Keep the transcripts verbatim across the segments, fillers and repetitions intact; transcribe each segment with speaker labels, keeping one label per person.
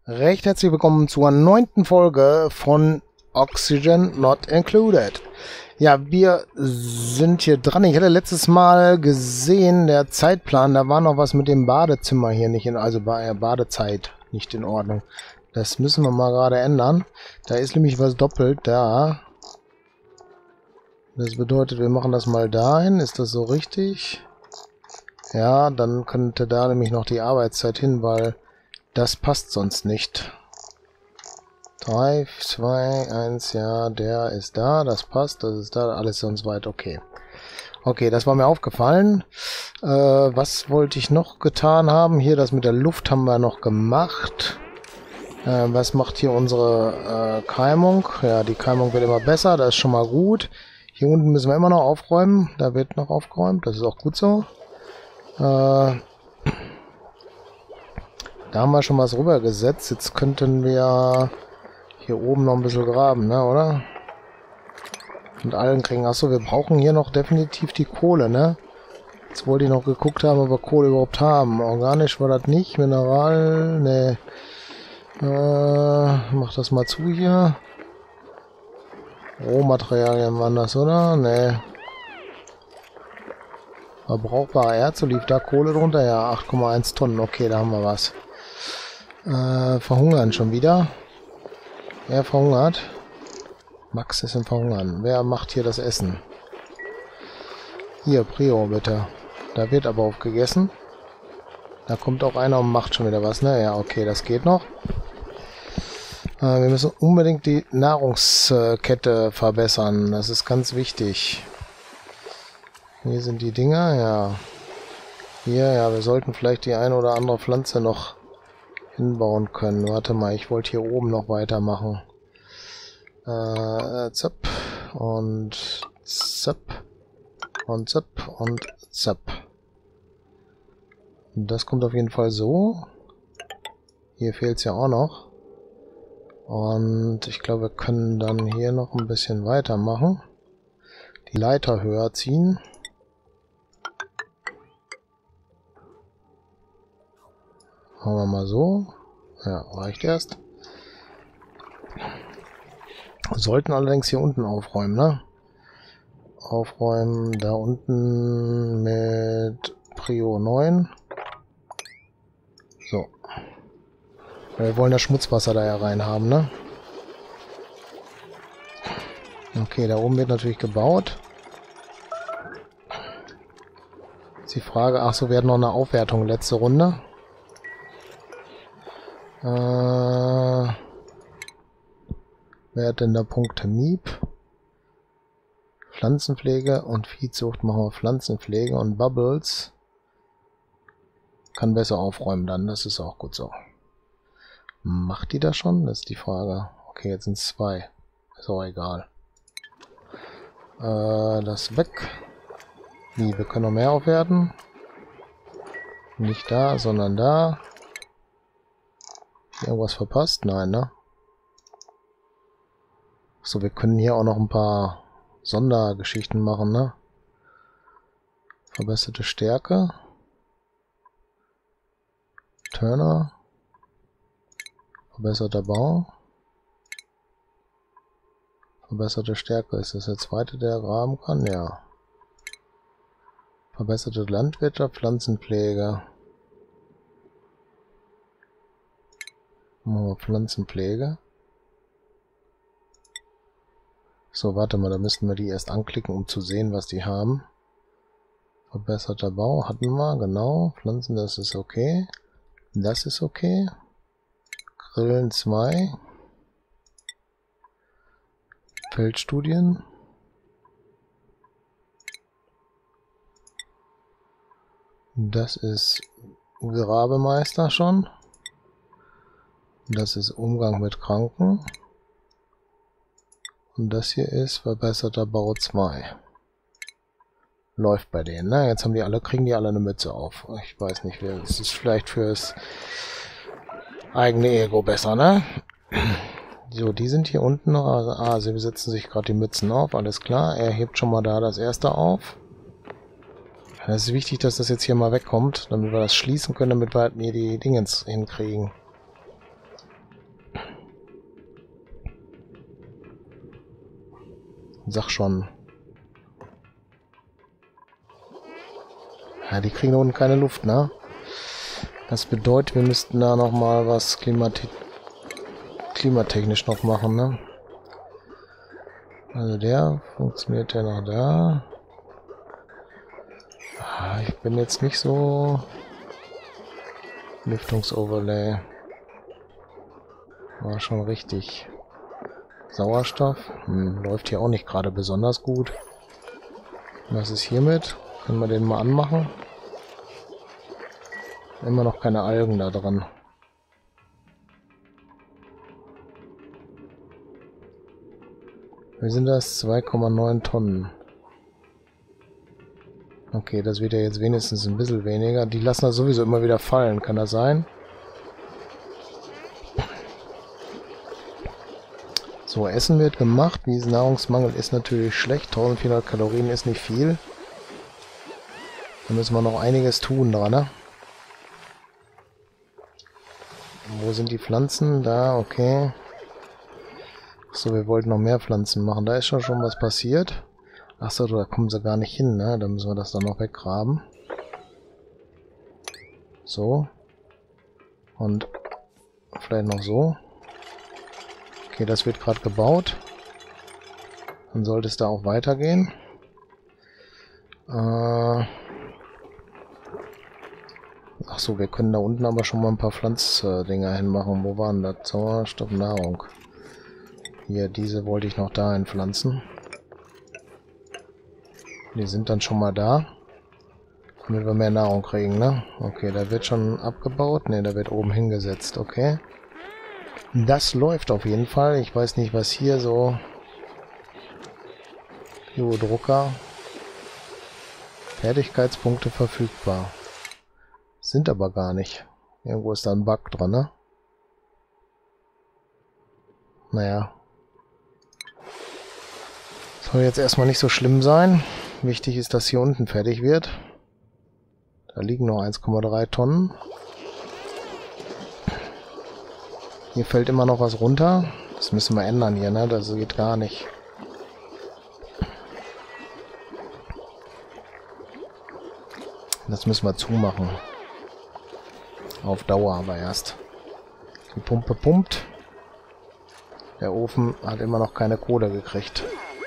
Speaker 1: Recht herzlich willkommen zur neunten Folge von Oxygen Not Included. Ja, wir sind hier dran. Ich hatte letztes Mal gesehen, der Zeitplan, da war noch was mit dem Badezimmer hier nicht in, also bei Badezeit nicht in Ordnung. Das müssen wir mal gerade ändern. Da ist nämlich was doppelt da. Das bedeutet, wir machen das mal dahin. Ist das so richtig? Ja, dann könnte da nämlich noch die Arbeitszeit hin, weil das passt sonst nicht. drei, zwei, eins, ja, der ist da, das passt, das ist da, alles sonst weit okay. Okay, das war mir aufgefallen. Äh, was wollte ich noch getan haben? Hier, das mit der Luft haben wir noch gemacht. Äh, was macht hier unsere äh, Keimung? Ja, die Keimung wird immer besser, das ist schon mal gut. Hier unten müssen wir immer noch aufräumen, da wird noch aufgeräumt, das ist auch gut so. Äh... Da haben wir schon was rübergesetzt. Jetzt könnten wir hier oben noch ein bisschen graben, ne, oder? Und allen kriegen. Achso, wir brauchen hier noch definitiv die Kohle, ne? Jetzt wollte ich noch geguckt haben, ob wir Kohle überhaupt haben. Organisch war das nicht. Mineral, ne. Äh, mach das mal zu hier. Rohmaterialien waren das, oder? Ne. Verbrauchbare Erze, lief da Kohle drunter? Ja, acht Komma eins Tonnen. Okay, da haben wir was. Äh, verhungern schon wieder. Wer verhungert? Max ist im Verhungern. Wer macht hier das Essen? Hier, Prio bitte. Da wird aber aufgegessen. Da kommt auch einer und macht schon wieder was, ne? Ja, okay, das geht noch. Äh, wir müssen unbedingt die Nahrungskette verbessern. Das ist ganz wichtig. Hier sind die Dinger, ja. Hier, ja, wir sollten vielleicht die eine oder andere Pflanze noch hinbauen können. Warte mal, ich wollte hier oben noch weitermachen. Äh, zapp und zapp und zapp und zapp. Das kommt auf jeden Fall so. Hier fehlt es ja auch noch. Und ich glaube, wir können dann hier noch ein bisschen weitermachen. Die Leiter höher ziehen. Machen wir mal so. Ja, reicht erst. Sollten allerdings hier unten aufräumen, ne? Aufräumen da unten mit Prio neun. So. Wir wollen das Schmutzwasser da ja rein haben, ne? Okay, da oben wird natürlich gebaut. Jetzt die Frage, ach so, wir hatten noch eine Aufwertung letzte Runde. Äh, wer hat denn da Punkte? Miep. Pflanzenpflege und Viehzucht machen wir Pflanzenpflege und Bubbles. Kann besser aufräumen dann, das ist auch gut so. Macht die das schon? Das ist die Frage. Okay, jetzt sind es zwei. Ist auch egal. Äh, das weg. Wie, wir können noch mehr aufwerten. Nicht da, sondern da. Irgendwas verpasst? Nein, ne? So, wir können hier auch noch ein paar Sondergeschichten machen, ne? Verbesserte Stärke. Turner. Verbesserter Bau. Verbesserte Stärke. Ist das der zweite, der graben kann? Ja. Verbesserte Landwirtschaft, Pflanzenpflege. Machen wir Pflanzenpflege. So, warte mal, da müssten wir die erst anklicken, um zu sehen, was die haben. Verbesserter Bau hatten wir, genau. Pflanzen, das ist okay. Das ist okay. Grillen zwei. Feldstudien. Das ist Grabemeister schon. Das ist Umgang mit Kranken. Und das hier ist verbesserter Bau zwei. Läuft bei denen, ne? Jetzt haben die alle, kriegen die alle eine Mütze auf. Ich weiß nicht, wer. Das ist vielleicht fürs eigene Ego besser, ne? So, die sind hier unten noch. Also, ah, sie setzen sich gerade die Mützen auf, alles klar. Er hebt schon mal da das erste auf. Es ist wichtig, dass das jetzt hier mal wegkommt, damit wir das schließen können, damit wir halt mir die Dingens hinkriegen. Sag schon. Ja, die kriegen da unten keine Luft, ne? Das bedeutet, wir müssten da nochmal was Klimate klimatechnisch noch machen, ne? Also der funktioniert ja noch da. Ah, ich bin jetzt nicht so... Lüftungsoverlay. War schon richtig. Sauerstoff. Hm, läuft hier auch nicht gerade besonders gut. Was ist hiermit? Können wir den mal anmachen? Immer noch keine Algen da dran. Wie sind das? zwei Komma neun Tonnen. Okay, das wird ja jetzt wenigstens ein bisschen weniger. Die lassen das sowieso immer wieder fallen. Kann das sein? So, Essen wird gemacht. Diesen Nahrungsmangel ist natürlich schlecht. eintausendvierhundert Kalorien ist nicht viel. Da müssen wir noch einiges tun dran, ne? Wo sind die Pflanzen? Da, okay. Achso, wir wollten noch mehr Pflanzen machen. Da ist schon schon was passiert. Achso, da kommen sie gar nicht hin, ne? Da müssen wir das dann noch weggraben. So. Und vielleicht noch so. Okay, das wird gerade gebaut. Dann sollte es da auch weitergehen. Äh Achso, wir können da unten aber schon mal ein paar Pflanzdinger hinmachen. Wo waren das? Sauerstoff, Nahrung. Hier, diese wollte ich noch da hinpflanzen. Die sind dann schon mal da. Damit wir mehr Nahrung kriegen, ne? Okay, da wird schon abgebaut. Ne, da wird oben hingesetzt, okay. Das läuft auf jeden Fall. Ich weiß nicht, was hier so... Biodrucker. Fertigkeitspunkte verfügbar. Sind aber gar nicht. Irgendwo ist da ein Bug dran, ne? Naja. Soll jetzt erstmal nicht so schlimm sein. Wichtig ist, dass hier unten fertig wird. Da liegen noch eins Komma drei Tonnen. Hier fällt immer noch was runter. Das müssen wir ändern hier, ne? Das geht gar nicht. Das müssen wir zumachen. Auf Dauer aber erst. Die Pumpe pumpt. Der Ofen hat immer noch keine Kohle gekriegt.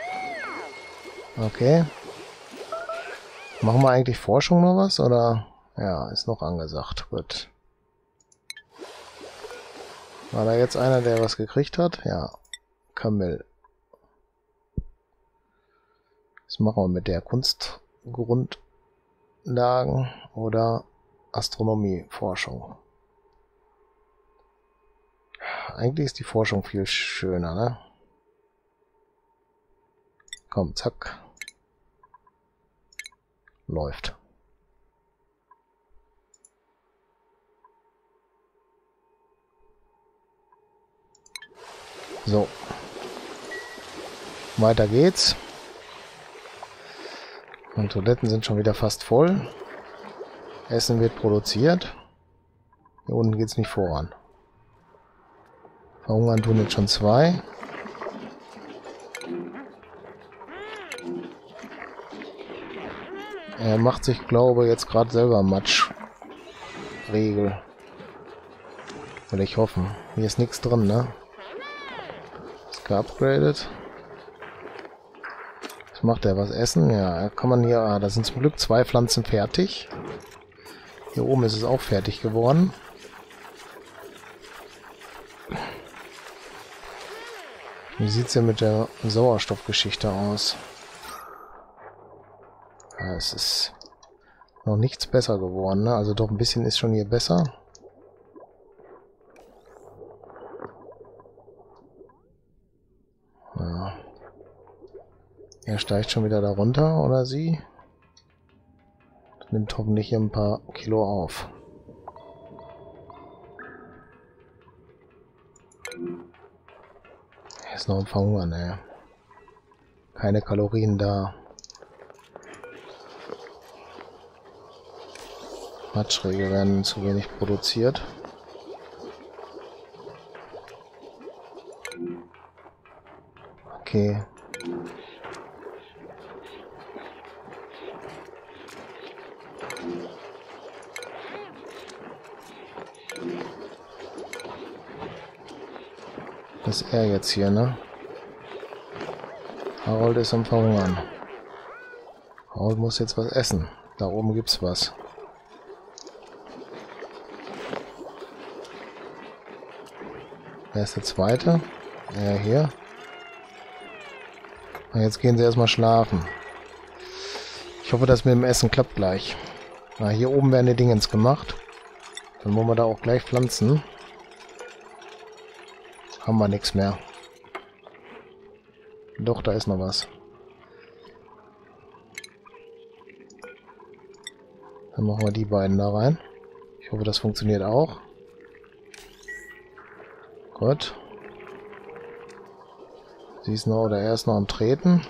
Speaker 1: Okay. Machen wir eigentlich Forschung noch was, oder? Ja, ist noch angesagt. Gut. War da jetzt einer, der was gekriegt hat? Ja. Kamel. Was machen wir mit der Kunstgrundlagen oder Astronomieforschung? Eigentlich ist die Forschung viel schöner, ne? Komm, zack. Läuft. So. Weiter geht's. Und Toiletten sind schon wieder fast voll. Essen wird produziert. Hier unten geht's nicht voran. Verhungern tun jetzt schon zwei. Er macht sich, glaube ich, jetzt gerade selber Matschregel. Will ich hoffen. Hier ist nichts drin, ne? Ist geupgradet. Was macht er? Was essen? Ja, kann man hier... Ah, da sind zum Glück zwei Pflanzen fertig. Hier oben ist es auch fertig geworden. Wie sieht es denn mit der Sauerstoffgeschichte aus? Ja, es ist noch nichts besser geworden, ne? Also doch ein bisschen ist schon hier besser. Ja. Er steigt schon wieder da runter, oder sie? Das nimmt hoffentlich hier ein paar Kilo auf. Er ist noch am Verhungern, ne? Keine Kalorien da. Matschregel werden zu wenig produziert. Okay. Das ist er jetzt hier, ne? Harold ist am Verhungern. Harold muss jetzt was essen. Da oben gibt's was. Wer ist der Zweite? Er hier. Und jetzt gehen sie erstmal schlafen. Ich hoffe, dass mit dem Essen klappt gleich. Na, hier oben werden die Dingens gemacht. Dann wollen wir da auch gleich pflanzen. Haben wir nichts mehr. Doch, da ist noch was. Dann machen wir die beiden da rein. Ich hoffe, das funktioniert auch. Gut. Sie ist noch, oder er ist noch am Treten.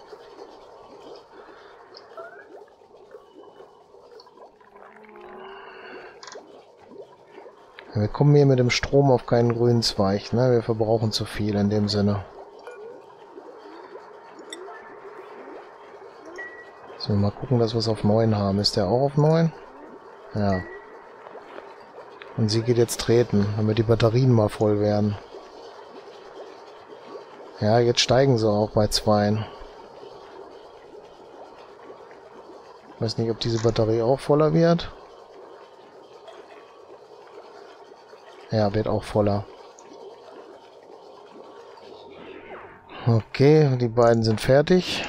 Speaker 1: Wir kommen hier mit dem Strom auf keinen grünen Zweig, ne? Wir verbrauchen zu viel in dem Sinne. So, mal gucken, dass wir es auf neun haben. Ist der auch auf neun? Ja. Und sie geht jetzt treten, damit die Batterien mal voll werden. Ja, jetzt steigen sie auch bei zwei. Ich weiß nicht, ob diese Batterie auch voller wird. Ja, wird auch voller. Okay, die beiden sind fertig.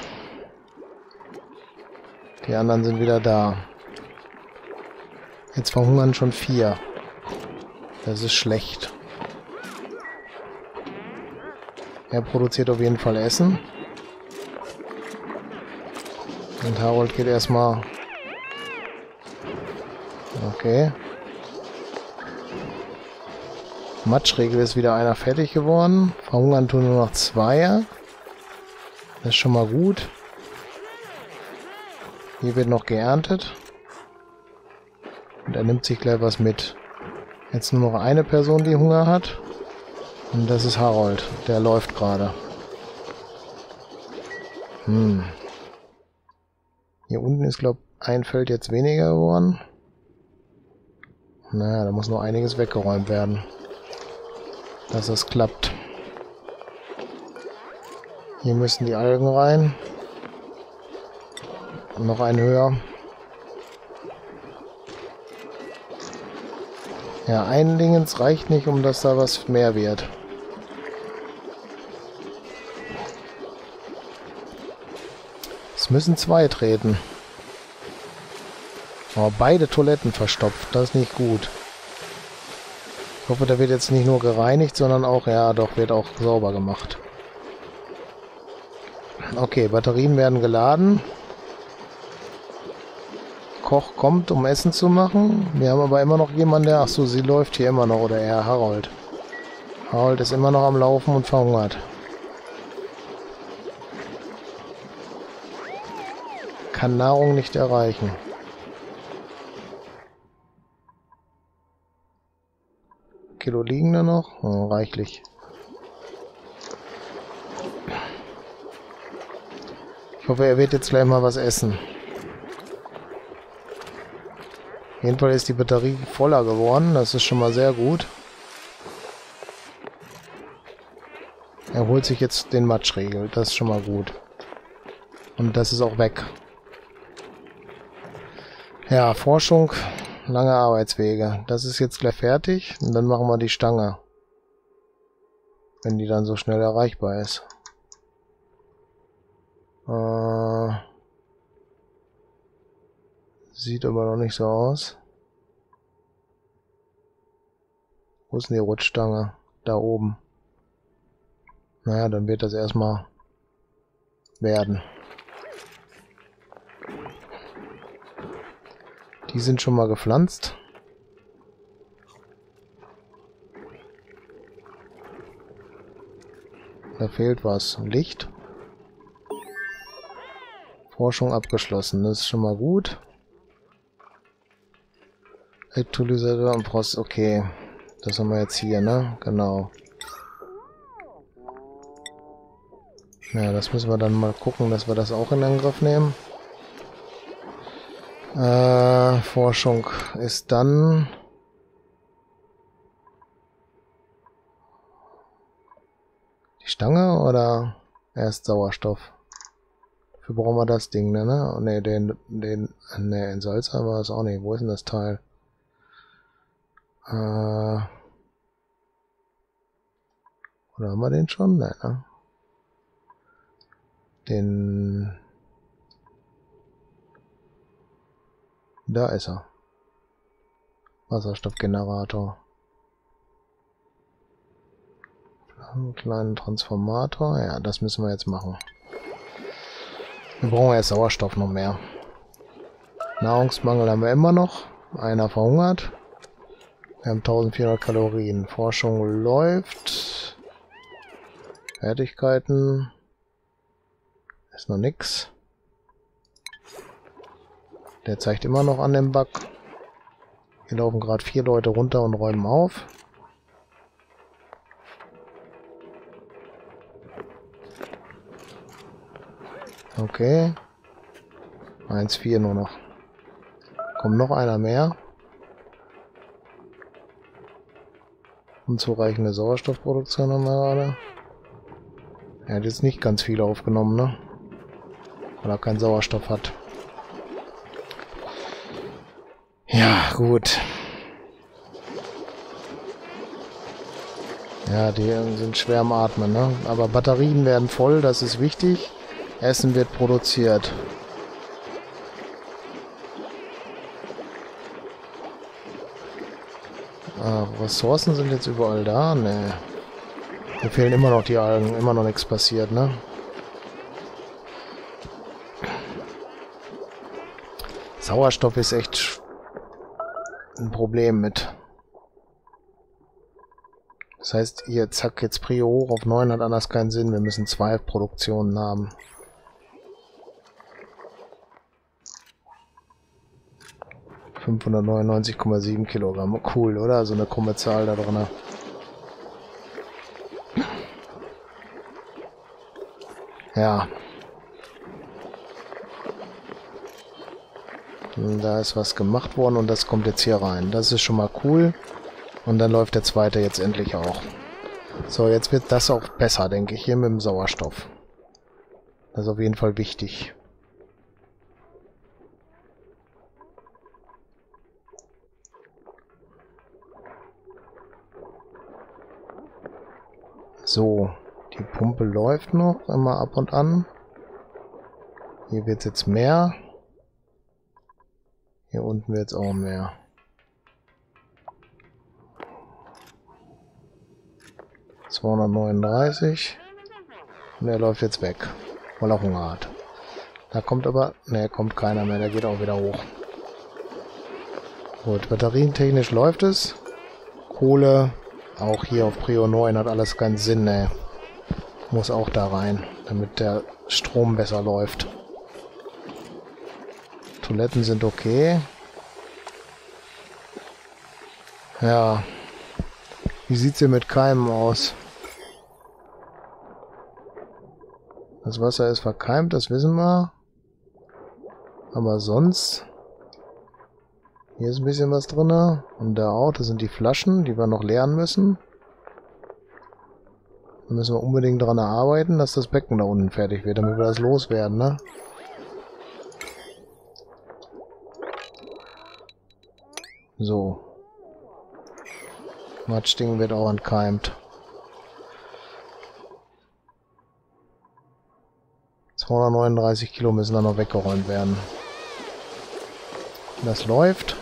Speaker 1: Die anderen sind wieder da. Jetzt verhungern schon vier. Das ist schlecht. Er produziert auf jeden Fall Essen. Und Harold geht erstmal... Okay. Matschregel ist wieder einer fertig geworden. Verhungern tun nur noch zwei. Das ist schon mal gut. Hier wird noch geerntet. Und er nimmt sich gleich was mit. Jetzt nur noch eine Person, die Hunger hat. Und das ist Harold. Der läuft gerade. Hm. Hier unten ist, glaube ich, ein Feld jetzt weniger geworden. Naja, da muss noch einiges weggeräumt werden. Dass das klappt. Hier müssen die Algen rein. Und noch ein höher. Ja, ein Dingens reicht nicht, um dass da was mehr wird. Es müssen zwei treten. Aber beide Toiletten verstopft. Das ist nicht gut. Ich hoffe, da wird jetzt nicht nur gereinigt, sondern auch, ja doch, wird auch sauber gemacht. Okay, Batterien werden geladen. Koch kommt, um Essen zu machen. Wir haben aber immer noch jemanden, der... Achso, sie läuft hier immer noch, oder er, Harold. Harold ist immer noch am Laufen und verhungert. Kann Nahrung nicht erreichen. Kilo liegen da noch? Oh, reichlich. Ich hoffe, er wird jetzt gleich mal was essen. Auf jeden Fall ist die Batterie voller geworden. Das ist schon mal sehr gut. Er holt sich jetzt den Matschriegel. Das ist schon mal gut. Und das ist auch weg. Ja, Forschung, lange Arbeitswege. Das ist jetzt gleich fertig. Und dann machen wir die Stange. Wenn die dann so schnell erreichbar ist. Äh, sieht aber noch nicht so aus. Wo ist denn die Rutschstange? Da oben. Naja, dann wird das erstmal werden. Die sind schon mal gepflanzt. Da fehlt was. Licht. Forschung abgeschlossen. Das ist schon mal gut. Elektrolysator und Prost. Okay. Das haben wir jetzt hier, ne? Genau. Ja, das müssen wir dann mal gucken, dass wir das auch in Angriff nehmen. Äh, Forschung ist dann... Die Stange oder erst Sauerstoff? Dafür brauchen wir das Ding, ne? Ne, den, den, ne, in Salz haben wir das auch nicht. Wo ist denn das Teil? Äh, oder haben wir den schon? Nein, ne? Den... Da ist er. Wasserstoffgenerator. Einen kleinen Transformator. Ja, das müssen wir jetzt machen. Wir brauchen jetzt Sauerstoff noch mehr. Nahrungsmangel haben wir immer noch. Einer verhungert. Wir haben eintausendvierhundert Kalorien. Forschung läuft. Fertigkeiten. Ist noch nix. Der zeigt immer noch an dem Bug. Hier laufen gerade vier Leute runter und räumen auf. Okay. eins vier nur noch. Kommt noch einer mehr. Unzureichende Sauerstoffproduktion haben wir gerade. Er hat jetzt nicht ganz viel aufgenommen, ne? Weil er keinen Sauerstoff hat. Ja, gut. Ja, die sind schwer am Atmen, ne? Aber Batterien werden voll, das ist wichtig. Essen wird produziert. Ah, Ressourcen sind jetzt überall da? Ne. Mir fehlen immer noch die Algen. Immer noch nichts passiert, ne? Sauerstoff ist echt ein Problem mit. Das heißt, hier, zack, jetzt Prio hoch auf neun hat anders keinen Sinn. Wir müssen zwei Produktionen haben. fünfhundertneunundneunzig Komma sieben Kilogramm. Cool, oder? So eine krumme Zahl da drin. Ja. Da ist was gemacht worden und das kommt jetzt hier rein. Das ist schon mal cool. Und dann läuft der zweite jetzt endlich auch. So, jetzt wird das auch besser, denke ich, hier mit dem Sauerstoff. Das ist auf jeden Fall wichtig. So, die Pumpe läuft noch immer ab und an. Hier wird es jetzt mehr. Hier unten wird es auch mehr. zweihundertneununddreißig. Und er läuft jetzt weg, weil er Hunger hat. Da kommt aber... Ne, kommt keiner mehr, der geht auch wieder hoch. Gut, batterientechnisch läuft es. Kohle, auch hier auf Prio neun hat alles keinen Sinn, ne. Muss auch da rein, damit der Strom besser läuft. Toiletten sind okay. Ja. Wie sieht's hier mit Keimen aus? Das Wasser ist verkeimt, das wissen wir. Aber sonst... Hier ist ein bisschen was drin. Und da auch, das sind die Flaschen, die wir noch leeren müssen. Da müssen wir unbedingt daran arbeiten, dass das Becken da unten fertig wird, damit wir das loswerden, ne? So. Matschding wird auch entkeimt. zweihundertneununddreißig Kilo müssen dann noch weggeräumt werden. Das läuft.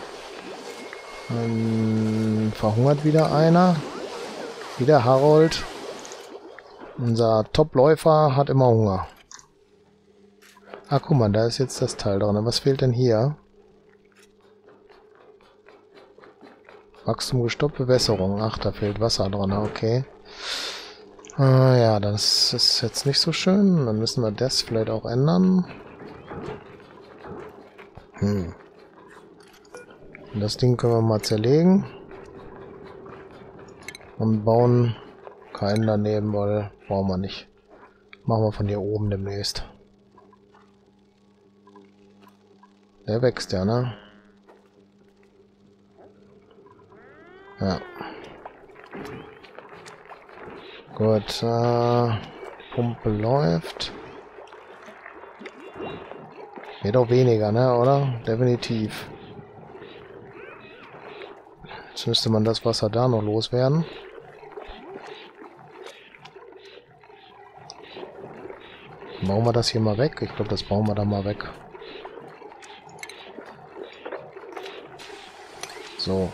Speaker 1: Dann verhungert wieder einer. Wieder Harold. Unser Top-Läufer hat immer Hunger. Ah, guck mal, da ist jetzt das Teil drin. Was fehlt denn hier? Wachstum gestoppt, Bewässerung. Ach, da fehlt Wasser drin. Okay. Ah, ja, das ist jetzt nicht so schön. Dann müssen wir das vielleicht auch ändern. Hm. Das Ding können wir mal zerlegen. Und bauen keinen daneben, weil brauchen wir nicht. Machen wir von hier oben demnächst. Der wächst ja, ne? Ja. Gut, äh, Pumpe läuft. Geht auch weniger, ne, oder? Definitiv. Jetzt müsste man das Wasser da noch loswerden. Bauen wir das hier mal weg? Ich glaube, das bauen wir da mal weg. So.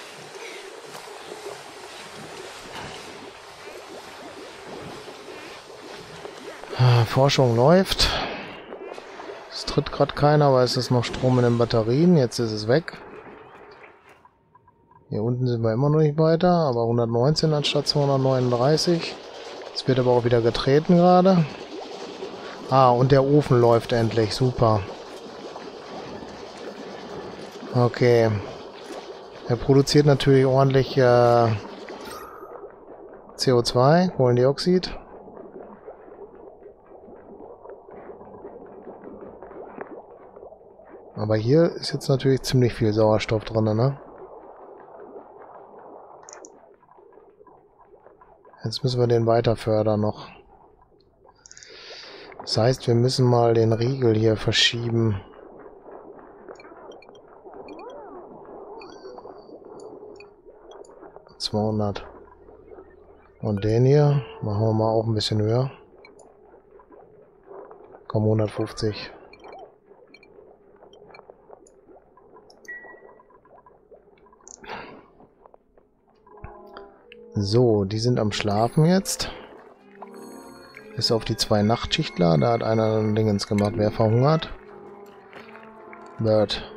Speaker 1: Forschung läuft. Es tritt gerade keiner, aber es ist noch Strom in den Batterien. Jetzt ist es weg. Hier unten sind wir immer noch nicht weiter, aber hundertneunzehn anstatt zweihundertneununddreißig. Es wird aber auch wieder getreten gerade. Ah, und der Ofen läuft endlich. Super. Okay. Er produziert natürlich ordentlich äh, C O zwei, Kohlendioxid. Aber hier ist jetzt natürlich ziemlich viel Sauerstoff drin, ne? Jetzt müssen wir den weiter fördern noch. Das heißt, wir müssen mal den Riegel hier verschieben. zweihundert. Und den hier machen wir mal auch ein bisschen höher. Komm, hundertfünfzig. So, die sind am Schlafen jetzt. Bis auf die zwei Nachtschichtler. Da hat einer ein Dingens gemacht. Wer verhungert? Bird.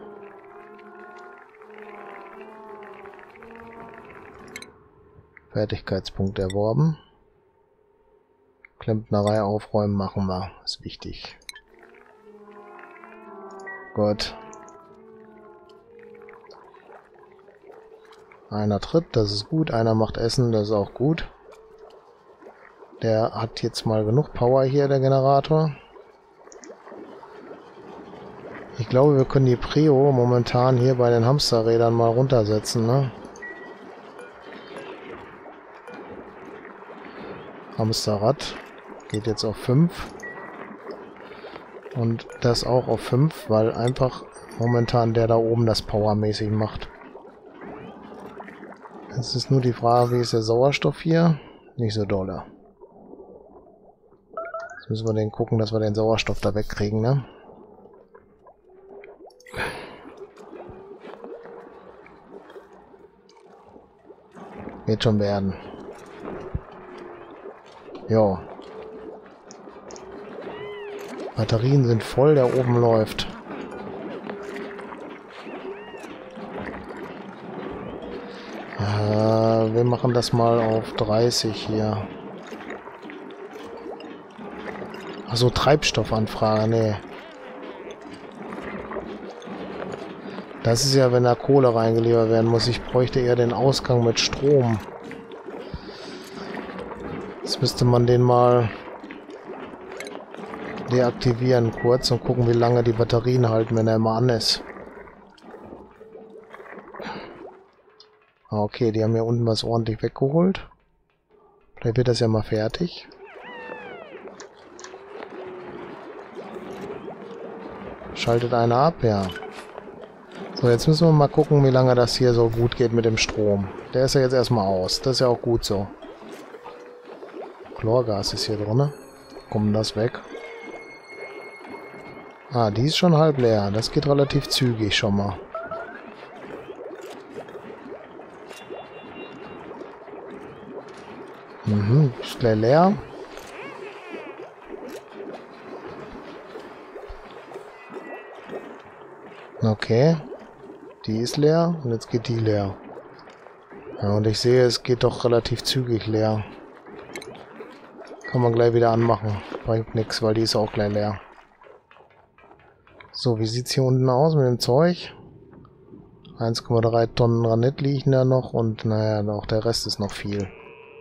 Speaker 1: Fertigkeitspunkt erworben. Klempnerei aufräumen machen wir. Ist wichtig. Gut. Einer tritt, das ist gut. Einer macht Essen, das ist auch gut. Der hat jetzt mal genug Power hier, der Generator. Ich glaube, wir können die Prio momentan hier bei den Hamsterrädern mal runtersetzen, ne? Hamsterrad geht jetzt auf fünf. Und das auch auf fünf, weil einfach momentan der da oben das powermäßig macht. Es ist nur die Frage, wie ist der Sauerstoff hier? Nicht so dolle. Jetzt müssen wir den gucken, dass wir den Sauerstoff da wegkriegen, ne? Wird schon werden. Jo. Batterien sind voll, der oben läuft. Äh, wir machen das mal auf dreißig hier. Achso, Treibstoffanfrage, nee. Das ist ja, wenn da Kohle reingeliefert werden muss. Ich bräuchte eher den Ausgang mit Strom. Jetzt müsste man den mal deaktivieren kurz und gucken, wie lange die Batterien halten, wenn er immer an ist. Ah, okay, die haben hier unten was ordentlich weggeholt. Vielleicht wird das ja mal fertig. Schaltet einer ab, ja. So, jetzt müssen wir mal gucken, wie lange das hier so gut geht mit dem Strom. Der ist ja jetzt erstmal aus. Das ist ja auch gut so. Chlorgas ist hier drin. Kommt das weg? Ah, die ist schon halb leer. Das geht relativ zügig schon mal. Mhm, ist gleich leer. Okay. Die ist leer und jetzt geht die leer. Ja, und ich sehe, es geht doch relativ zügig leer. Kann man gleich wieder anmachen. Bringt nichts, weil die ist auch gleich leer. So, wie sieht's hier unten aus mit dem Zeug? eins Komma drei Tonnen Granit liegen da noch und naja, auch der Rest ist noch viel.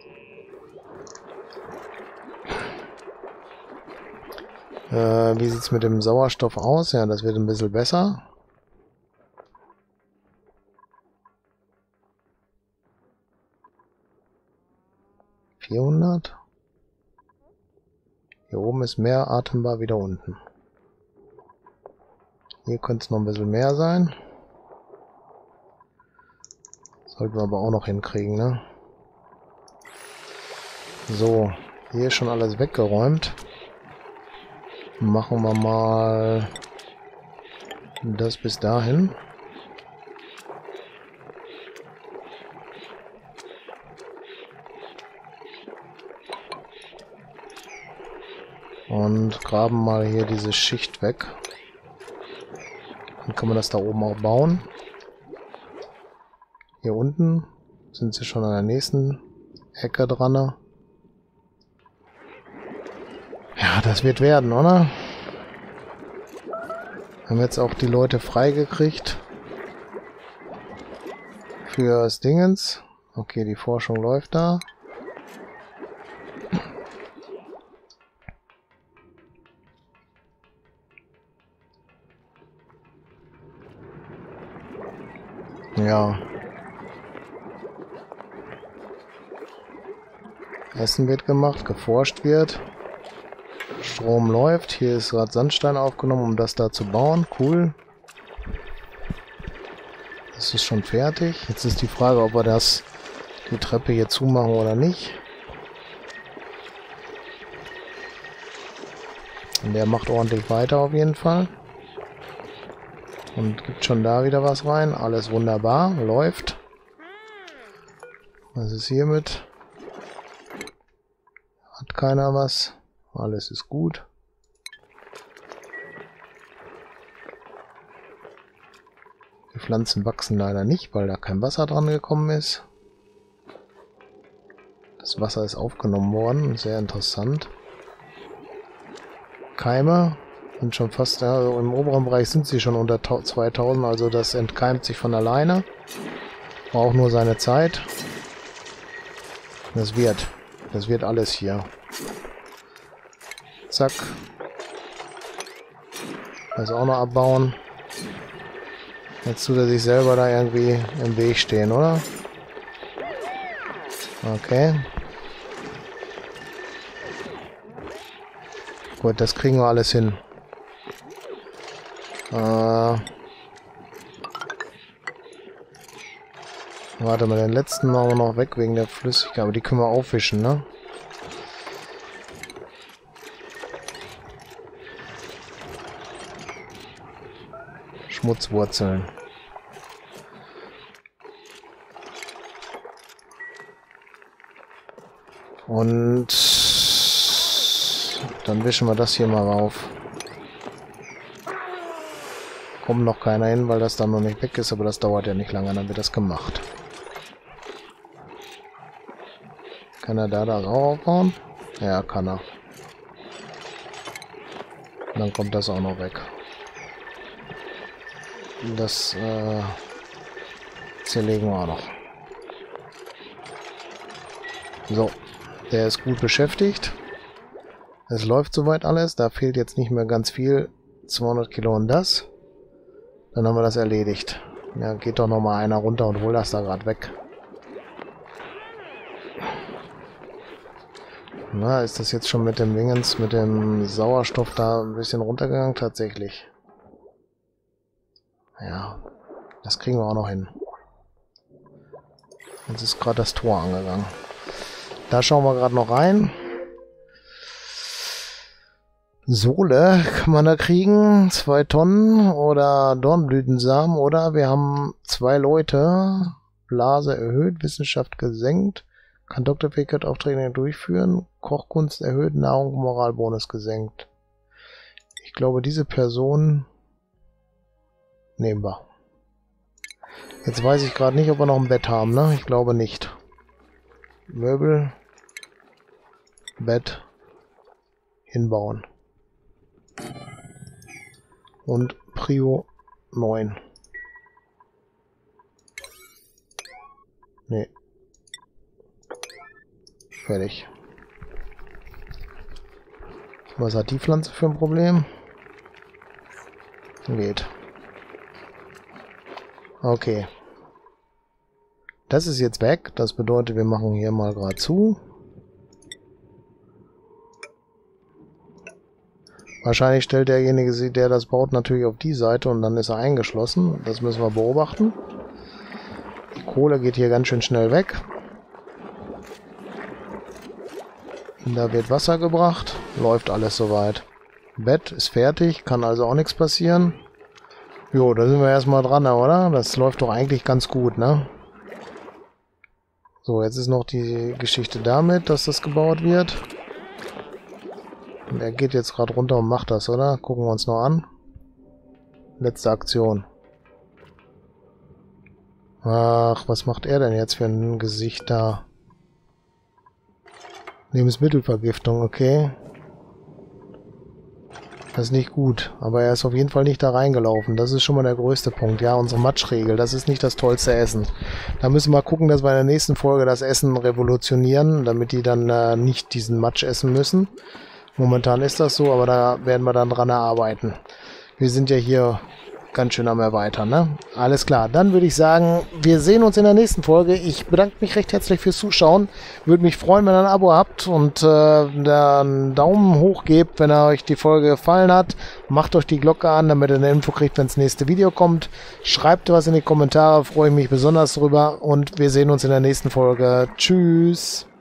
Speaker 1: Äh, wie sieht's mit dem Sauerstoff aus? Ja, das wird ein bisschen besser. vierhundert. Hier oben ist mehr atembar wie da unten. Hier könnte es noch ein bisschen mehr sein. Sollten wir aber auch noch hinkriegen, ne? So, hier ist schon alles weggeräumt. Machen wir mal das bis dahin. Und graben mal hier diese Schicht weg. Dann kann man das da oben auch bauen. Hier unten sind sie schon an der nächsten Ecke dran. Ja, das wird werden, oder? Haben jetzt auch die Leute freigekriegt fürs Dingens. Okay, die Forschung läuft da. Ja. Essen wird gemacht, geforscht wird. Strom läuft. Hier ist gerade Sandstein aufgenommen, um das da zu bauen. Cool. Das ist schon fertig. Jetzt ist die Frage, ob wir das, die Treppe hier zumachen oder nicht. Und der macht ordentlich weiter auf jeden Fall. Und gibt schon da wieder was rein. Alles wunderbar. Läuft. Was ist hiermit? Hat keiner was. Alles ist gut. Die Pflanzen wachsen leider nicht, weil da kein Wasser dran gekommen ist. Das Wasser ist aufgenommen worden. Sehr interessant. Keime. Sind schon fast, ja, also im oberen Bereich sind sie schon unter zweitausend, also das entkeimt sich von alleine. Braucht nur seine Zeit. Das wird. Das wird alles hier. Zack. Das auch noch abbauen. Jetzt tut er sich selber da irgendwie im Weg stehen, oder? Okay. Gut, das kriegen wir alles hin. Äh, warte mal, den letzten machen wir noch weg wegen der Flüssigkeit, aber die können wir aufwischen, ne? Schmutzwurzeln. Und dann wischen wir das hier mal rauf. Kommt noch keiner hin, weil das dann noch nicht weg ist, aber das dauert ja nicht lange, dann wird das gemacht. Kann er da das auch aufbauen? Ja, kann er. Dann kommt das auch noch weg. Das äh, zerlegen wir auch noch. So, der ist gut beschäftigt. Es läuft soweit alles. Da fehlt jetzt nicht mehr ganz viel. zweihundert Kilo und das. Dann haben wir das erledigt. Ja, geht doch noch mal einer runter und hol das da gerade weg. Na, ist das jetzt schon mit dem Dingens, mit dem Sauerstoff da ein bisschen runtergegangen? Tatsächlich. Ja, das kriegen wir auch noch hin. Jetzt ist gerade das Tor angegangen. Da schauen wir gerade noch rein. Sohle kann man da kriegen, zwei Tonnen oder Dornblütensamen oder wir haben zwei Leute, Blase erhöht, Wissenschaft gesenkt, kann Doktorfähigkeit Aufträge durchführen, Kochkunst erhöht, Nahrung, Moralbonus gesenkt. Ich glaube, diese Person nehmen wir. Jetzt weiß ich gerade nicht, ob wir noch ein Bett haben, ne? Ich glaube nicht. Möbel, Bett, hinbauen. Und Prio neun. Nee. Fertig. Was hat die Pflanze für ein Problem? Geht. Okay. Das ist jetzt weg. Das bedeutet, wir machen hier mal gerade zu. Wahrscheinlich stellt derjenige, der das baut, natürlich auf die Seite und dann ist er eingeschlossen. Das müssen wir beobachten. Die Kohle geht hier ganz schön schnell weg. Da wird Wasser gebracht. Läuft alles soweit. Bett ist fertig, kann also auch nichts passieren. Jo, da sind wir erstmal dran, oder? Das läuft doch eigentlich ganz gut, ne? So, jetzt ist noch die Geschichte damit, dass das gebaut wird. Und er geht jetzt gerade runter und macht das, oder? Gucken wir uns noch an. Letzte Aktion. Ach, was macht er denn jetzt für ein Gesicht da? Lebensmittelvergiftung, okay. Das ist nicht gut, aber er ist auf jeden Fall nicht da reingelaufen. Das ist schon mal der größte Punkt. Ja, unsere Matschregel, das ist nicht das tollste Essen. Da müssen wir gucken, dass wir in der nächsten Folge das Essen revolutionieren, damit die dann äh, nicht diesen Matsch essen müssen. Momentan ist das so, aber da werden wir dann dran arbeiten. Wir sind ja hier ganz schön am Erweitern, ne? Alles klar, dann würde ich sagen, wir sehen uns in der nächsten Folge. Ich bedanke mich recht herzlich fürs Zuschauen. Würde mich freuen, wenn ihr ein Abo habt und äh, einen Daumen hoch gebt, wenn euch die Folge gefallen hat. Macht euch die Glocke an, damit ihr eine Info kriegt, wenn das nächste Video kommt. Schreibt was in die Kommentare, freue ich mich besonders drüber und wir sehen uns in der nächsten Folge. Tschüss!